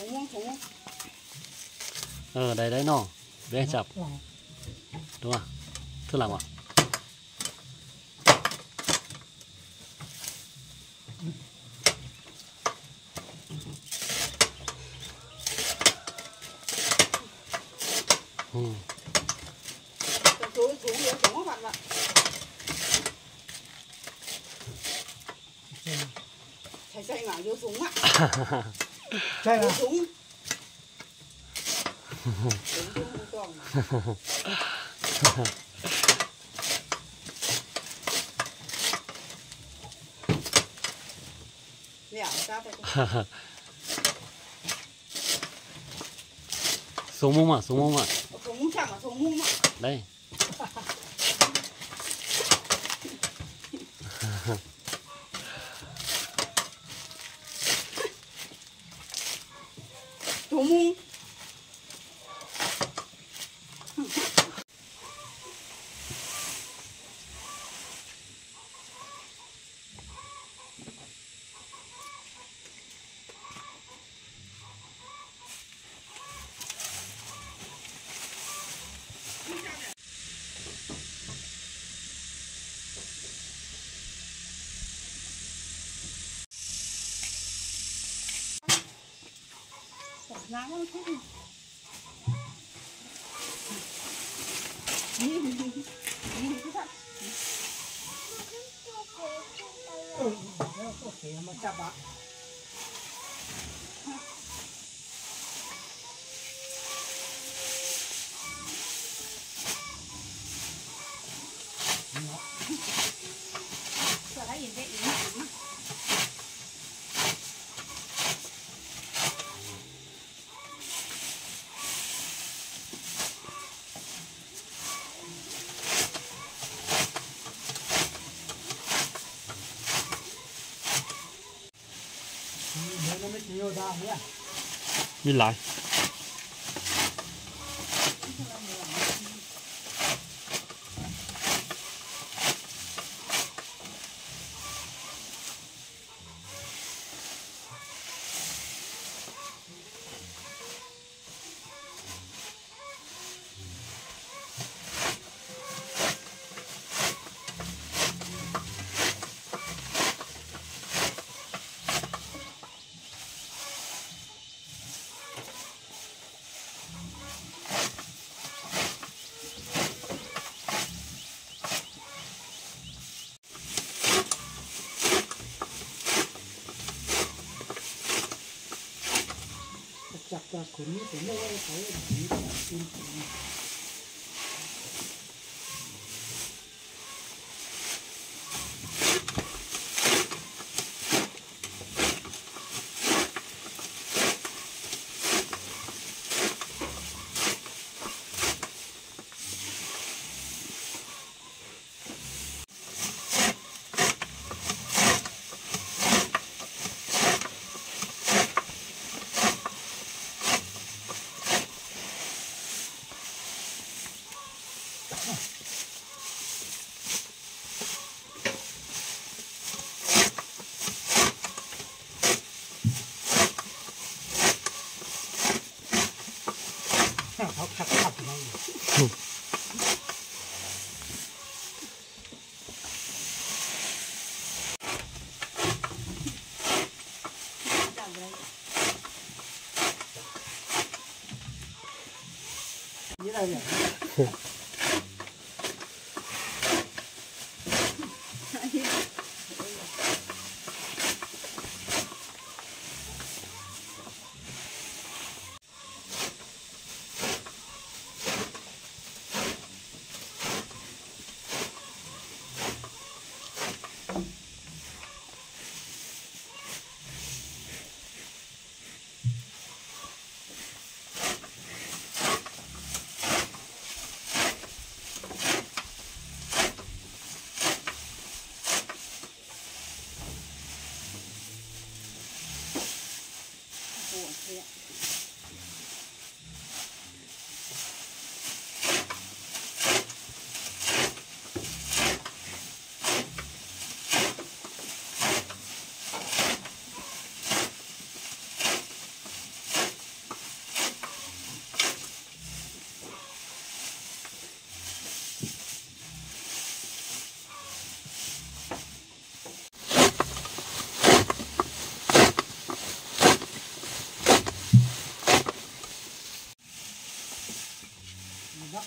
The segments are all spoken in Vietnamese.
Đấy đấy nó bé chập đúng không thưa làm ạ chạy ngả vô súng ạ chạy à súng súng mông à súng chẳng là súng mông ạ đây súng mông nắng không thích mà chập ạ nhìn lại chặt ra cuốn của nó phải họ chặt chặt này như này nhỉ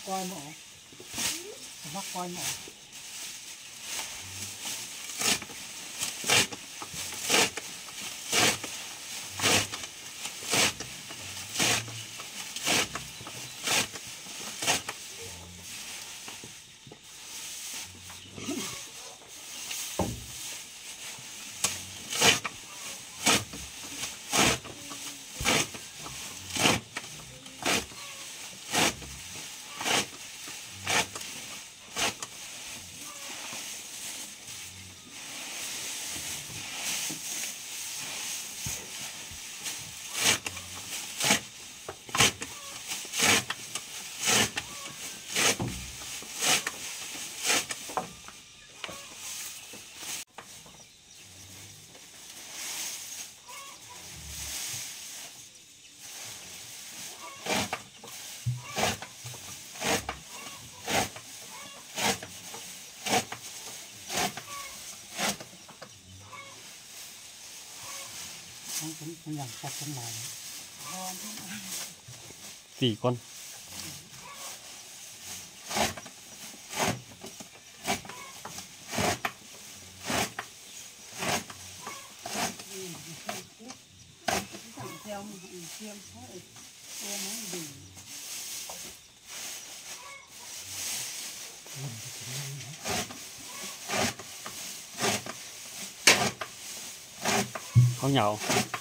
coi mỏ mắc coi mỏ cũng làm sạch trong này 4 con. Chẳng theo xem hết rồi nó đủ Có nhậu.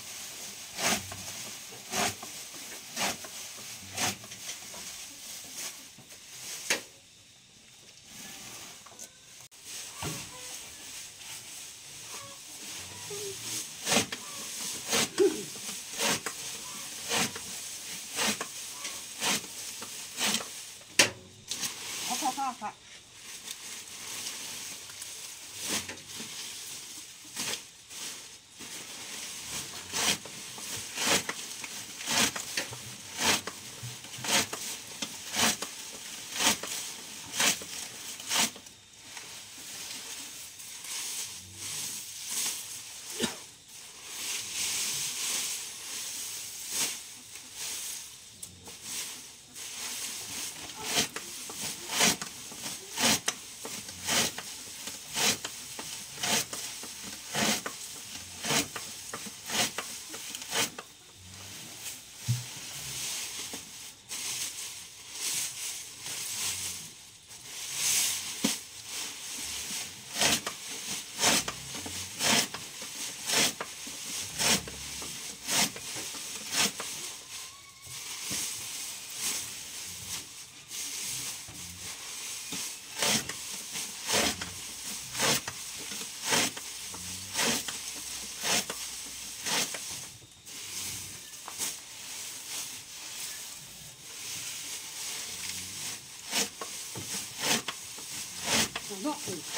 Phải. Nó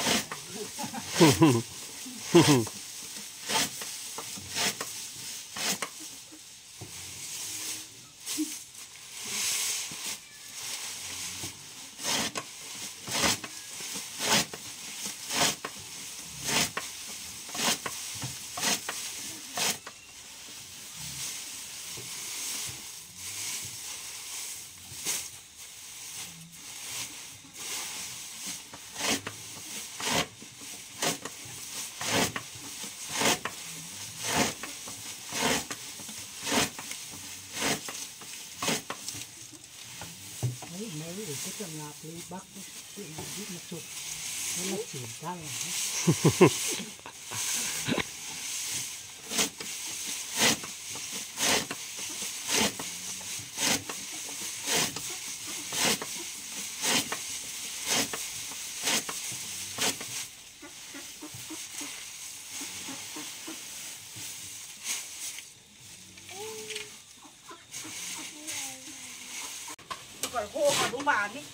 nếu để cái chậm lạp đi bắt chuyện là biết một chục nó là chuyển ra là phải khô mà đúng bà đi.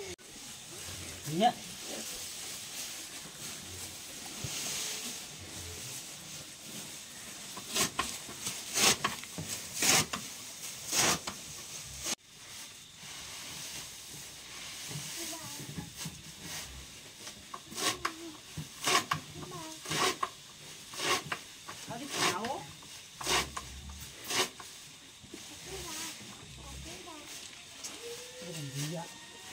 nhé. Ở đi chảo. Cái làm gì vậy?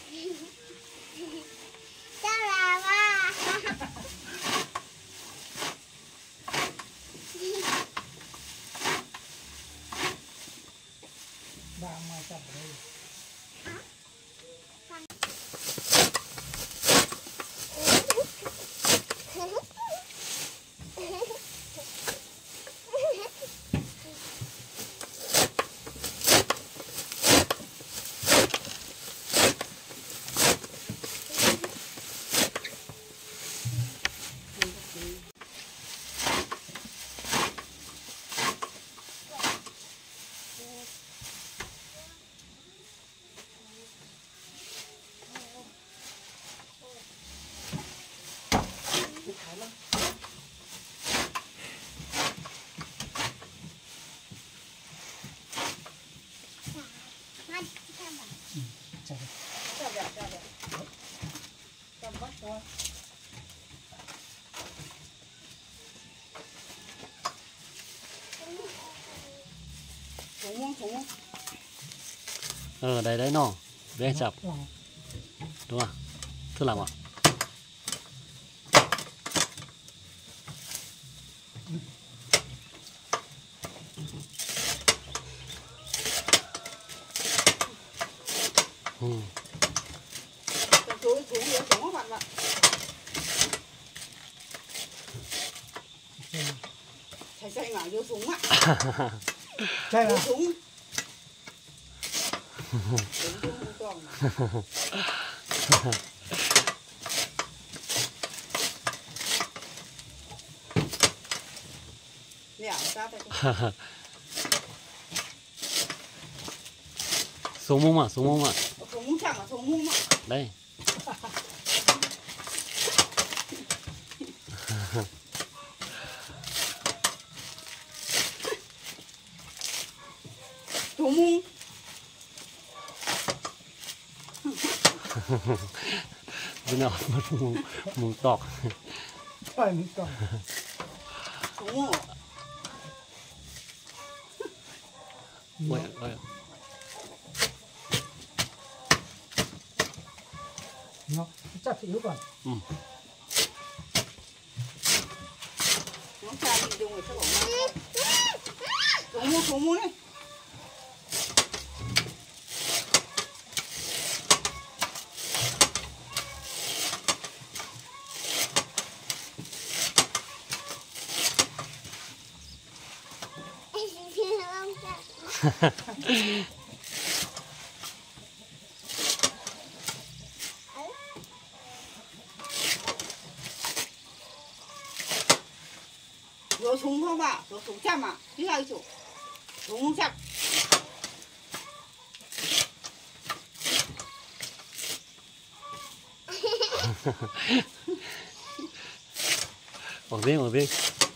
Ba mai chặt ở đây. Chặt đi. Chào đẹp, chào đẹp. Cầm bắt thôi. Xuống không? Đây đấy nó bé chập Lòng. đúng không? Thứ làm ạ. Xuống các bạn ạ. Thầy xây mà vô súng ạ. Chạy Vô nào. súng. Súng không còn. Nẻo ra đây. Xuống mông à, xuống mông à. Súng chẳng là súng mông ạ. Đây. Súng mông. Bên nào mông tọc. Phải mình còn. Súng mông ạ. Ôi, ôi. Nó chặt thì yếu còn. Nó cha đi dùng người ta bảo súng mông này. Vô súng không ạ? Vô súng chăm ạ? Chứ ai chủ? Súng không chăm. Một tiếng.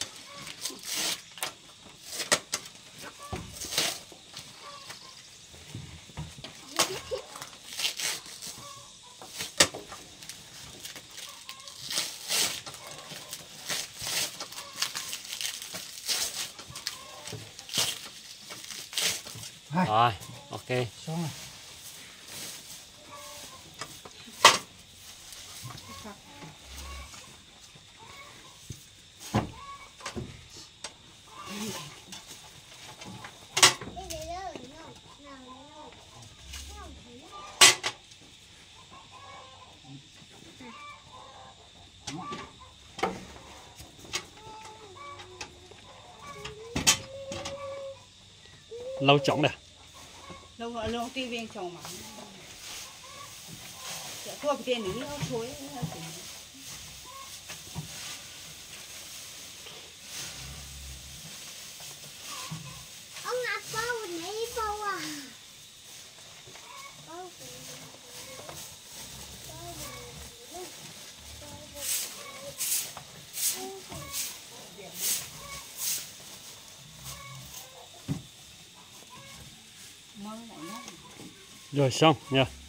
Rồi, ok. Xong rồi. Lâu chóng này. Lâu ti viên chồng mà. Thua cái tiền nữa thôi. Ông ngạc bao mấy bao à? Bao mơ lại nhá. Rồi xong nha.